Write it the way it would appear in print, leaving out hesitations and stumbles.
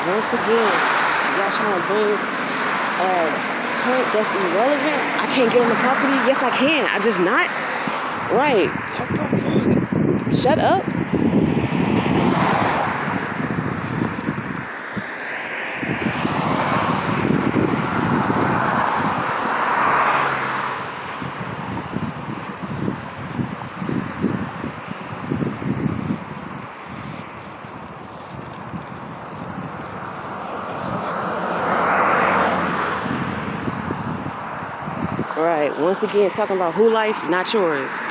Once again, y'all trying to bring point that's irrelevant. I can't get on the property. Yes, I can. I just not. Right. What the fuck? Shut up. Right. Once again, talking about who life, not yours.